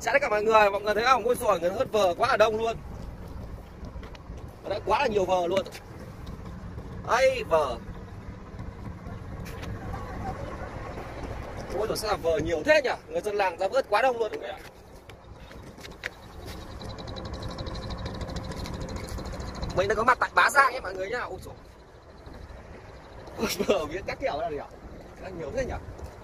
Chào tất cả mọi người thấy không? Ôi giời, người hớt vờ quá là đông luôn. Ở đây quá là nhiều vờ luôn. Ấy vờ. Ôi giời, sao là vờ nhiều thế nhỉ? Người dân làng ra vớt quá đông luôn rồi ạ. Mình đã có mặt tại Bá Giang ấy mọi người nhá. Ôi giời. Ôi vờ biết các kiểu là gì ạ? Đang nhiều thế nhỉ?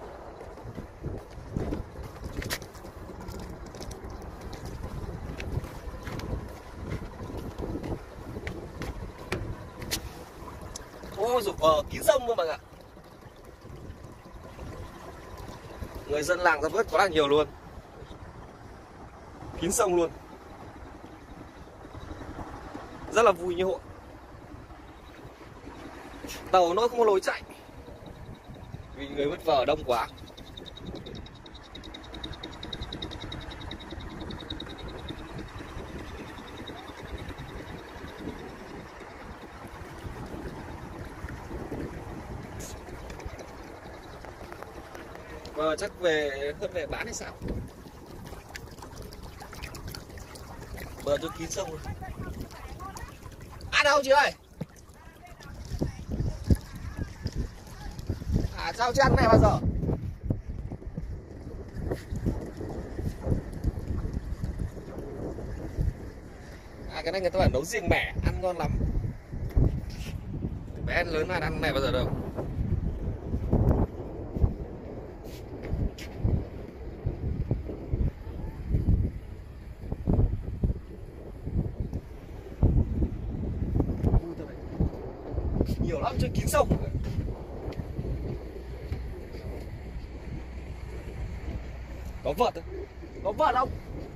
Ôi giời, vờ kín sông luôn mọi ạ. Người dân làng ra vớt quá là nhiều luôn. Kín sông luôn. Rất là vui như hội. Tàu nó không có lối chạy vì người vớt vờ đông quá. Và chắc về bán hay sao? Bờ tôi kín sông rồi. À đâu chị ơi? À sao chị ăn này bao giờ? À cái này người ta bảo nấu riêng mẻ, ăn ngon lắm. Bé lớn là ăn này bao giờ đâu. Nhiều lắm trên kín sông. Có vợt không? Có vợt không?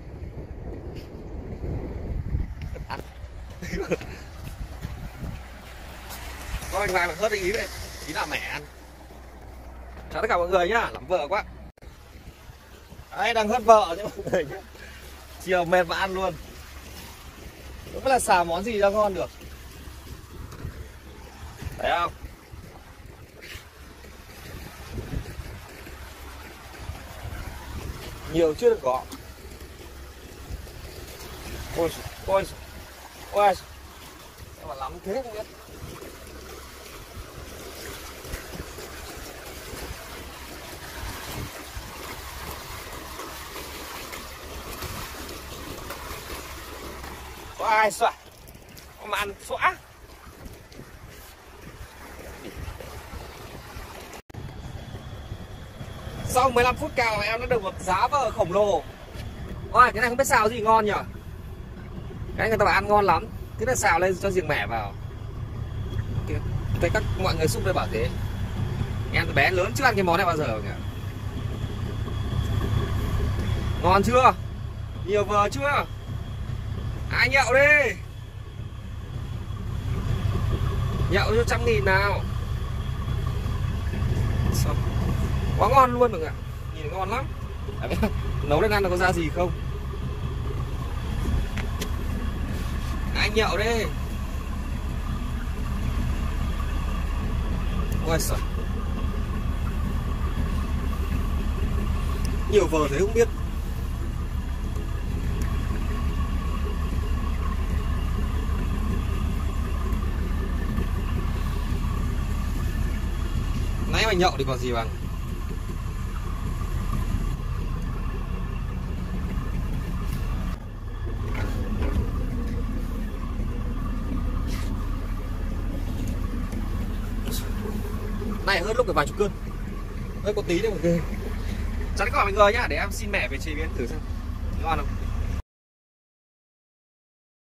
Có anh vàng mà hớt ý vậy. Ý là mẻ ăn. Chào tất cả mọi người nhá, lắm vợ quá. Đấy đang hớt vợ chứ mọi người nhá. Chiều mệt và ăn luôn. Đúng là xào món gì cho ngon được. Thấy không? Nhiều chưa được có. Ôi ôi ôi. Sao mà lắm thế không biết. Có ai xóa mà ăn xóa. Sau 15 phút cào em đã được một giá vợ khổng lồ. Ôi cái này không biết xào gì ngon nhỉ. Cái này người ta bảo ăn ngon lắm. Thế là xào lên cho riêng mẻ vào. Thấy các mọi người xúc đây bảo thế. Em từ bé lớn chưa ăn cái món này bao giờ nhỉ. Ngon chưa? Nhiều vờ chưa? Ai nhậu đi. Nhậu cho 100.000 nào. Sao? Quá ngon luôn mọi ạ. Nhìn ngon lắm. Nấu lên ăn là có ra gì không? Anh nhậu đi. Ôi trời. Nhiều vờ thế không biết. Nãy mà nhậu thì còn gì bằng. Này hơn lúc phải vài chục cân. Hơi có tí đấy mọi người. Chắn các bạn mọi người nhá, để em xin mẹ về chế biến thử xem ngon không.